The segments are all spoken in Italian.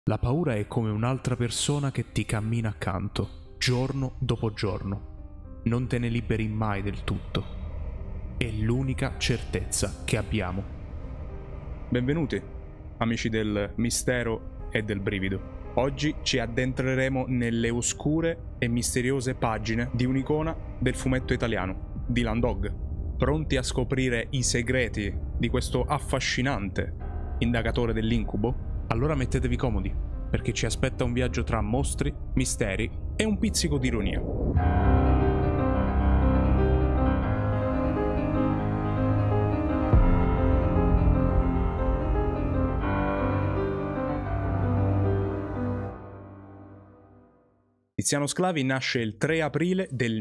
La paura è come un'altra persona che ti cammina accanto, giorno dopo giorno. Non te ne liberi mai del tutto. È l'unica certezza che abbiamo. Benvenuti, amici del mistero e del brivido. Oggi ci addentreremo nelle oscure e misteriose pagine di un'icona del fumetto italiano, Dylan Dog. Pronti a scoprire i segreti di questo affascinante indagatore dell'incubo? Allora mettetevi comodi, perché ci aspetta un viaggio tra mostri, misteri e un pizzico di ironia. Tiziano Sclavi nasce il 3 aprile del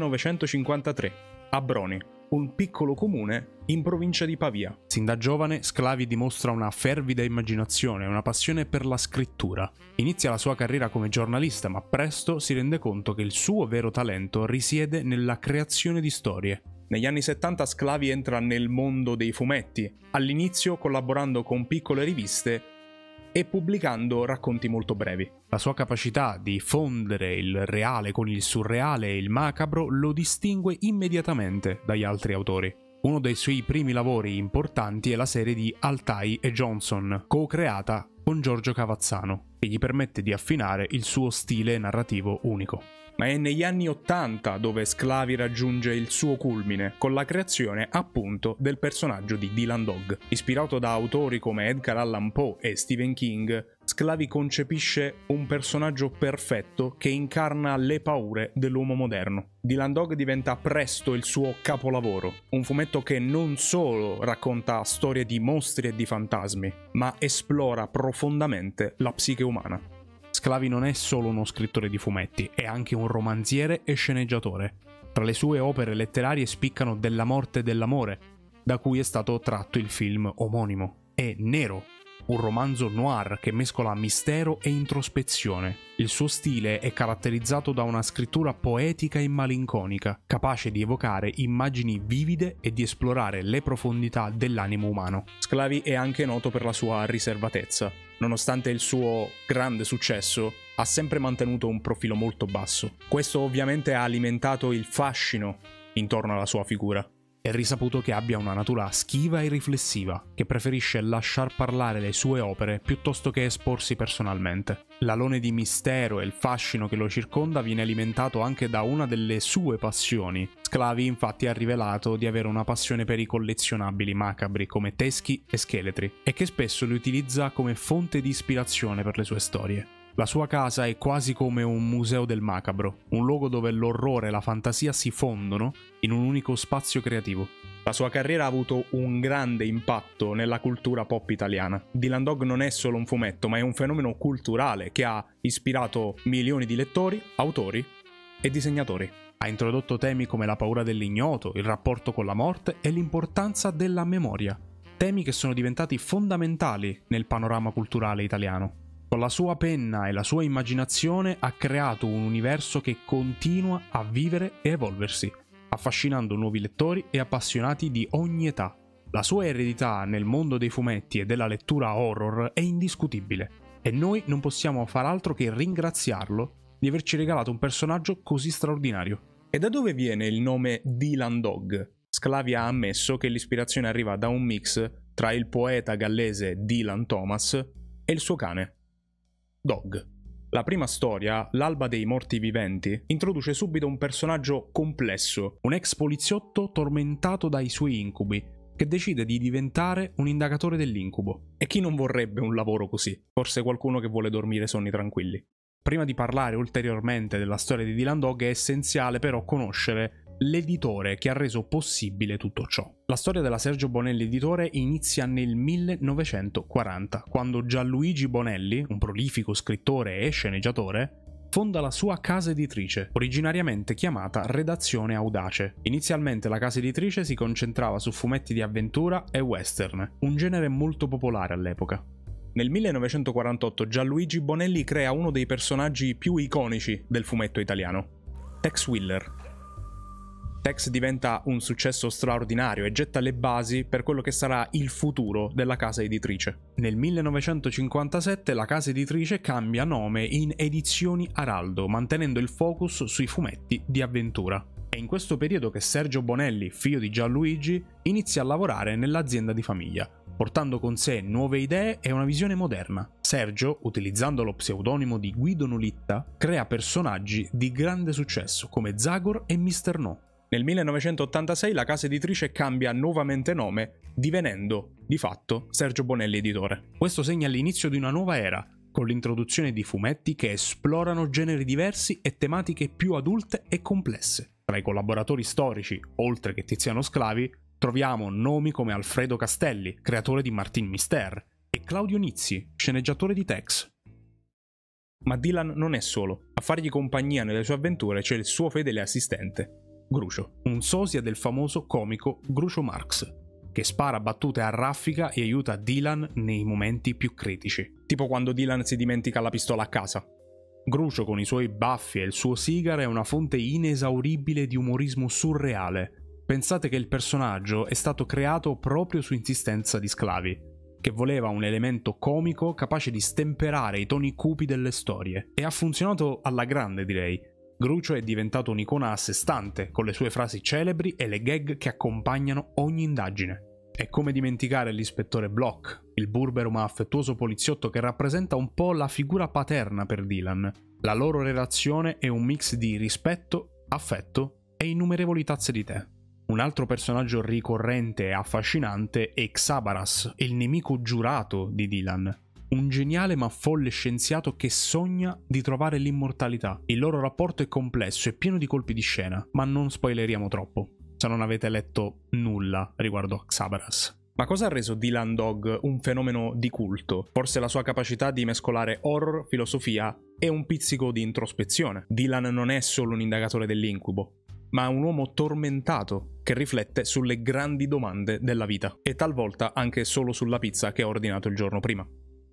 1953 a Broni, un piccolo comune in provincia di Pavia. Sin da giovane Sclavi dimostra una fervida immaginazione e una passione per la scrittura. Inizia la sua carriera come giornalista, ma presto si rende conto che il suo vero talento risiede nella creazione di storie. Negli anni 70 Sclavi entra nel mondo dei fumetti, all'inizio collaborando con piccole riviste e pubblicando racconti molto brevi. La sua capacità di fondere il reale con il surreale e il macabro lo distingue immediatamente dagli altri autori. Uno dei suoi primi lavori importanti è la serie di Altai e Johnson, co-creata con Giorgio Cavazzano, che gli permette di affinare il suo stile narrativo unico. Ma è negli anni 80 dove Sclavi raggiunge il suo culmine, con la creazione appunto del personaggio di Dylan Dog. Ispirato da autori come Edgar Allan Poe e Stephen King, Sclavi concepisce un personaggio perfetto che incarna le paure dell'uomo moderno. Dylan Dog diventa presto il suo capolavoro, un fumetto che non solo racconta storie di mostri e di fantasmi, ma esplora profondamente la psiche umana. Sclavi non è solo uno scrittore di fumetti, è anche un romanziere e sceneggiatore. Tra le sue opere letterarie spiccano Della morte e dell'amore, da cui è stato tratto il film omonimo, e Nero, un romanzo noir che mescola mistero e introspezione. Il suo stile è caratterizzato da una scrittura poetica e malinconica, capace di evocare immagini vivide e di esplorare le profondità dell'animo umano. Sclavi è anche noto per la sua riservatezza. Nonostante il suo grande successo, ha sempre mantenuto un profilo molto basso. Questo ovviamente ha alimentato il fascino intorno alla sua figura. È risaputo che abbia una natura schiva e riflessiva, che preferisce lasciar parlare le sue opere piuttosto che esporsi personalmente. L'alone di mistero e il fascino che lo circonda viene alimentato anche da una delle sue passioni. Sclavi infatti ha rivelato di avere una passione per i collezionabili macabri come teschi e scheletri, e che spesso li utilizza come fonte di ispirazione per le sue storie. La sua casa è quasi come un museo del macabro, un luogo dove l'orrore e la fantasia si fondono in un unico spazio creativo. La sua carriera ha avuto un grande impatto nella cultura pop italiana. Dylan Dog non è solo un fumetto, ma è un fenomeno culturale che ha ispirato milioni di lettori, autori e disegnatori. Ha introdotto temi come la paura dell'ignoto, il rapporto con la morte e l'importanza della memoria, temi che sono diventati fondamentali nel panorama culturale italiano. Con la sua penna e la sua immaginazione ha creato un universo che continua a vivere e evolversi, affascinando nuovi lettori e appassionati di ogni età. La sua eredità nel mondo dei fumetti e della lettura horror è indiscutibile, e noi non possiamo far altro che ringraziarlo di averci regalato un personaggio così straordinario. E da dove viene il nome Dylan Dog? Sclavi ha ammesso che l'ispirazione arriva da un mix tra il poeta gallese Dylan Thomas e il suo cane, Dog. La prima storia, L'alba dei morti viventi, introduce subito un personaggio complesso, un ex poliziotto tormentato dai suoi incubi, che decide di diventare un indagatore dell'incubo. E chi non vorrebbe un lavoro così? Forse qualcuno che vuole dormire sonni tranquilli. Prima di parlare ulteriormente della storia di Dylan Dog è essenziale però conoscere l'editore che ha reso possibile tutto ciò. La storia della Sergio Bonelli editore inizia nel 1940, quando Gianluigi Bonelli, un prolifico scrittore e sceneggiatore, fonda la sua casa editrice, originariamente chiamata Redazione Audace. Inizialmente la casa editrice si concentrava su fumetti di avventura e western, un genere molto popolare all'epoca. Nel 1948 Gianluigi Bonelli crea uno dei personaggi più iconici del fumetto italiano, Tex Willer. Tex diventa un successo straordinario e getta le basi per quello che sarà il futuro della casa editrice. Nel 1957 la casa editrice cambia nome in Edizioni Araldo, mantenendo il focus sui fumetti di avventura. È in questo periodo che Sergio Bonelli, figlio di Gianluigi, inizia a lavorare nell'azienda di famiglia, portando con sé nuove idee e una visione moderna. Sergio, utilizzando lo pseudonimo di Guido Nulitta, crea personaggi di grande successo come Zagor e Mr. No. Nel 1986 la casa editrice cambia nuovamente nome, divenendo, di fatto, Sergio Bonelli Editore. Questo segna l'inizio di una nuova era, con l'introduzione di fumetti che esplorano generi diversi e tematiche più adulte e complesse. Tra i collaboratori storici, oltre che Tiziano Sclavi, troviamo nomi come Alfredo Castelli, creatore di Martin Mister, e Claudio Nizzi, sceneggiatore di Tex. Ma Dylan non è solo. A fargli compagnia nelle sue avventure c'è il suo fedele assistente, Grucio, un sosia del famoso comico Groucho Marx, che spara battute a raffica e aiuta Dylan nei momenti più critici. Tipo quando Dylan si dimentica la pistola a casa. Grucio, con i suoi baffi e il suo sigaro, è una fonte inesauribile di umorismo surreale. Pensate che il personaggio è stato creato proprio su insistenza di Sclavi, che voleva un elemento comico capace di stemperare i toni cupi delle storie. E ha funzionato alla grande, direi. Grucio è diventato un'icona a sé stante, con le sue frasi celebri e le gag che accompagnano ogni indagine. E come dimenticare l'ispettore Block, il burbero ma affettuoso poliziotto che rappresenta un po' la figura paterna per Dylan. La loro relazione è un mix di rispetto, affetto e innumerevoli tazze di tè. Un altro personaggio ricorrente e affascinante è Xabaras, il nemico giurato di Dylan. Un geniale ma folle scienziato che sogna di trovare l'immortalità. Il loro rapporto è complesso e pieno di colpi di scena, ma non spoileriamo troppo, se non avete letto nulla riguardo a Xabaras. Ma cosa ha reso Dylan Dog un fenomeno di culto? Forse la sua capacità di mescolare horror, filosofia e un pizzico di introspezione. Dylan non è solo un indagatore dell'incubo, ma un uomo tormentato che riflette sulle grandi domande della vita e talvolta anche solo sulla pizza che ha ordinato il giorno prima.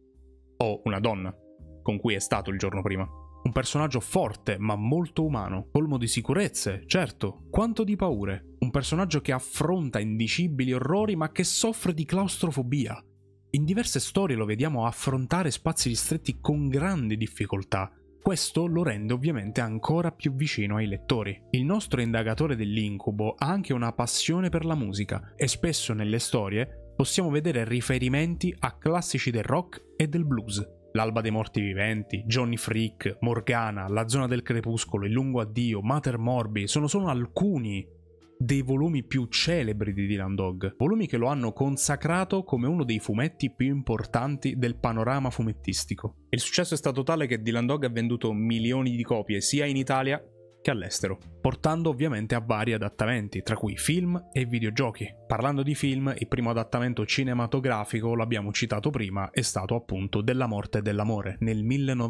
O una donna con cui è stato il giorno prima. Un personaggio forte ma molto umano, colmo di sicurezze, certo, quanto di paure. Un personaggio che affronta indicibili orrori ma che soffre di claustrofobia. In diverse storie lo vediamo affrontare spazi ristretti con grande difficoltà. Questo lo rende ovviamente ancora più vicino ai lettori. Il nostro indagatore dell'incubo ha anche una passione per la musica e spesso nelle storie possiamo vedere riferimenti a classici del rock e del blues. L'Alba dei Morti Viventi, Johnny Freak, Morgana, La Zona del Crepuscolo, Il Lungo Addio, Mater Morbi sono solo alcuni dei volumi più celebri di Dylan Dog, volumi che lo hanno consacrato come uno dei fumetti più importanti del panorama fumettistico. Il successo è stato tale che Dylan Dog ha venduto milioni di copie sia in Italia che all'estero, portando ovviamente a vari adattamenti, tra cui film e videogiochi. Parlando di film, il primo adattamento cinematografico, l'abbiamo citato prima, è stato appunto Della morte e dell'amore, nel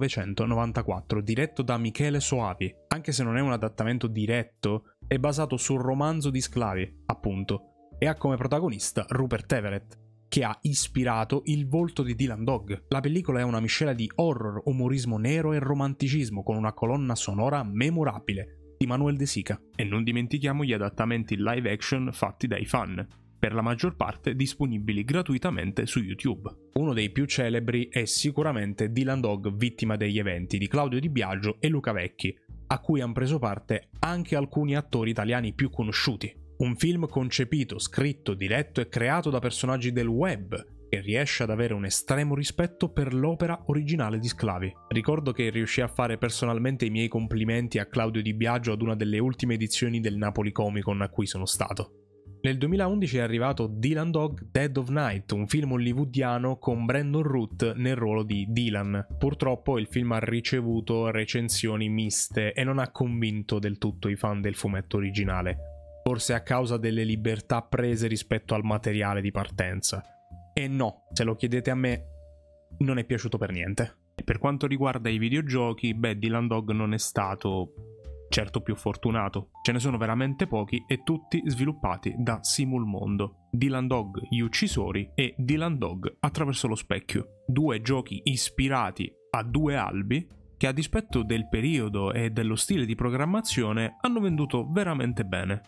1994, diretto da Michele Soavi. Anche se non è un adattamento diretto, è basato sul romanzo di Sclavi, appunto, e ha come protagonista Rupert Everett, che ha ispirato il volto di Dylan Dog. La pellicola è una miscela di horror, umorismo nero e romanticismo, con una colonna sonora memorabile di Manuel De Sica. E non dimentichiamo gli adattamenti live action fatti dai fan, per la maggior parte disponibili gratuitamente su YouTube. Uno dei più celebri è sicuramente Dylan Dog, vittima degli eventi, di Claudio Di Biagio e Luca Vecchi, a cui hanno preso parte anche alcuni attori italiani più conosciuti. Un film concepito, scritto, diretto e creato da personaggi del web, che riesce ad avere un estremo rispetto per l'opera originale di Sclavi. Ricordo che riuscì a fare personalmente i miei complimenti a Claudio Di Biagio ad una delle ultime edizioni del Napoli Comic Con a cui sono stato. Nel 2011 è arrivato Dylan Dog Dead of Night, un film hollywoodiano con Brandon Root nel ruolo di Dylan. Purtroppo il film ha ricevuto recensioni miste e non ha convinto del tutto i fan del fumetto originale. Forse a causa delle libertà prese rispetto al materiale di partenza. E no, se lo chiedete a me, non è piaciuto per niente. E per quanto riguarda i videogiochi, Dylan Dog non è stato certo più fortunato. Ce ne sono veramente pochi e tutti sviluppati da Simul Mondo. Dylan Dog Gli Uccisori e Dylan Dog Attraverso lo Specchio. Due giochi ispirati a due albi che, a dispetto del periodo e dello stile di programmazione, hanno venduto veramente bene.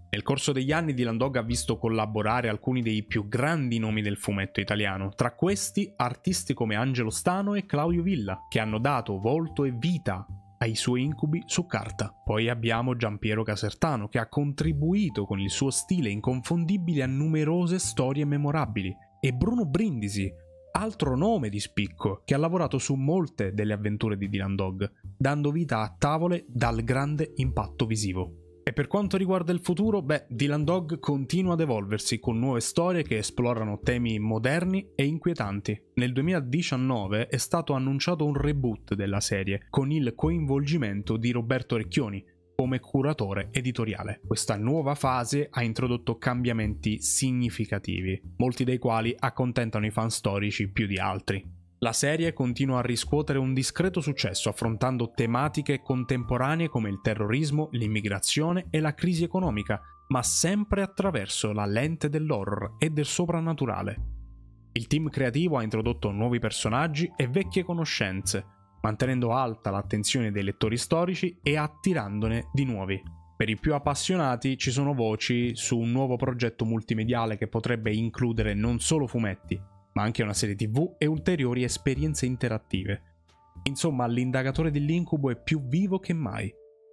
Nel corso degli anni Dylan Dog ha visto collaborare alcuni dei più grandi nomi del fumetto italiano, tra questi artisti come Angelo Stano e Claudio Villa, che hanno dato volto e vita ai suoi incubi su carta. Poi abbiamo Giampiero Casertano, che ha contribuito con il suo stile inconfondibile a numerose storie memorabili, e Bruno Brindisi, altro nome di spicco, che ha lavorato su molte delle avventure di Dylan Dog, dando vita a tavole dal grande impatto visivo. E per quanto riguarda il futuro, Dylan Dog continua ad evolversi con nuove storie che esplorano temi moderni e inquietanti. Nel 2019 è stato annunciato un reboot della serie, con il coinvolgimento di Roberto Recchioni come curatore editoriale. Questa nuova fase ha introdotto cambiamenti significativi, molti dei quali accontentano i fan storici più di altri. La serie continua a riscuotere un discreto successo affrontando tematiche contemporanee come il terrorismo, l'immigrazione e la crisi economica, ma sempre attraverso la lente dell'horror e del soprannaturale. Il team creativo ha introdotto nuovi personaggi e vecchie conoscenze, mantenendo alta l'attenzione dei lettori storici e attirandone di nuovi. Per i più appassionati ci sono voci su un nuovo progetto multimediale che potrebbe includere non solo fumetti, ma anche una serie TV e ulteriori esperienze interattive. Insomma, l'indagatore dell'incubo è più vivo che mai.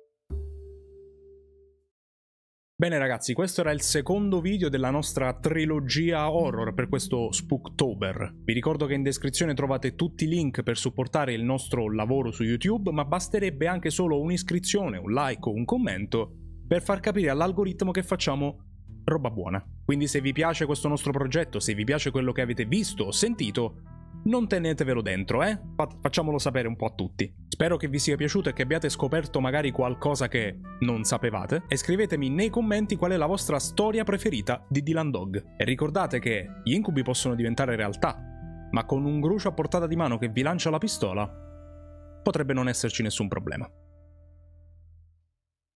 Bene ragazzi, questo era il secondo video della nostra trilogia horror per questo Spooktober. Vi ricordo che in descrizione trovate tutti i link per supportare il nostro lavoro su YouTube, ma basterebbe anche solo un'iscrizione, un like o un commento per far capire all'algoritmo che facciamo roba buona. Quindi se vi piace questo nostro progetto, se vi piace quello che avete visto o sentito, non tenetevelo dentro, facciamolo sapere un po' a tutti. Spero che vi sia piaciuto e che abbiate scoperto magari qualcosa che non sapevate, e scrivetemi nei commenti qual è la vostra storia preferita di Dylan Dog. E ricordate che gli incubi possono diventare realtà, ma con un grucio a portata di mano che vi lancia la pistola potrebbe non esserci nessun problema.